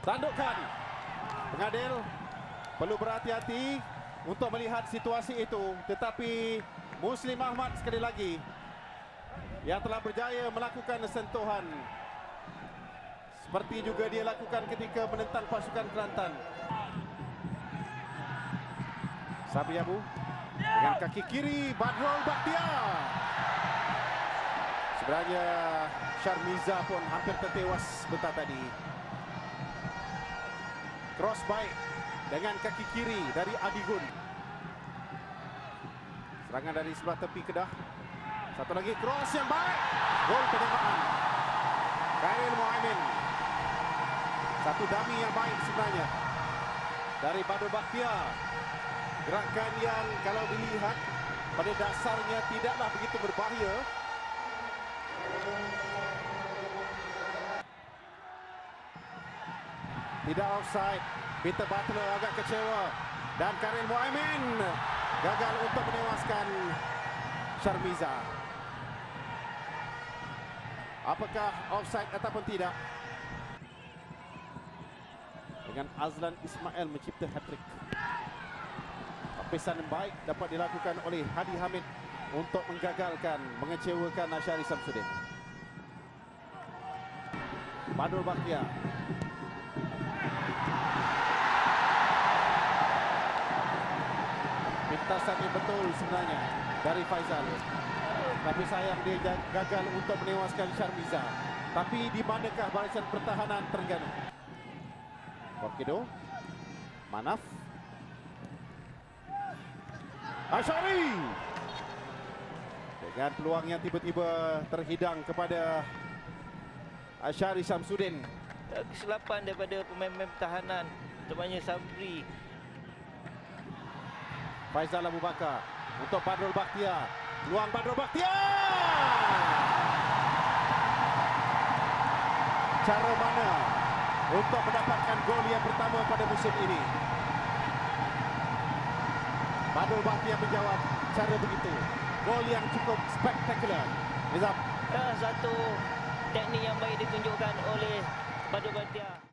Tandukkan. Pengadil perlu berhati-hati untuk melihat situasi itu. Tetapi Muslim Ahmad sekali lagi yang telah berjaya melakukan sentuhan seperti juga dia lakukan ketika menentang pasukan Kelantan. Sabri Abu dengan kaki kiri Badrul Bakhtiar. Sebenarnya Sharmiza pun hampir tertewas sebentar tadi. Cross baik dengan kaki kiri dari Adigun. Serangan dari sebelah tepi Kedah. Satu lagi cross yang baik. Gol penyamaan Khairil Muaimin. Satu dummy yang baik sebenarnya dari Badrul Bakhtiar. Gerakan yang kalau dilihat pada dasarnya tidaklah begitu berbahaya. Tidak offside. Peter Butler agak kecewa. Dan Khairil Muaimin gagal untuk menewaskan Sharmiza. Apakah offside ataupun tidak? Dengan Azlan Ismail mencipta hat-trick. Lapisan yang baik dapat dilakukan oleh Hadi Hamid untuk menggagalkan, mengecewakan Ashari Samsudin. Badrul Bakhtiar. Pintasan yang betul sebenarnya dari Faizal. Tapi sayang dia gagal untuk menewaskan Sharmiza. Tapi di manakah barisan pertahanan Terengganu? Borkido. Manaf. Ashari. Dengan peluang yang tiba-tiba terhidang kepada Ashari Samsudin. Kesilapan daripada pemain-pemain pertahanan, terutamanya Sabri. Faizal Abu Bakar untuk Badrul Bakhtiar. Peluang Badrul Bakhtiar. Cara mana untuk mendapatkan gol yang pertama pada musim ini? Badrul Bakhtiar menjawab cara begitu. Gol yang cukup spektakular. Nizam. Satu teknik yang baik ditunjukkan oleh Badrul Bakhtiar.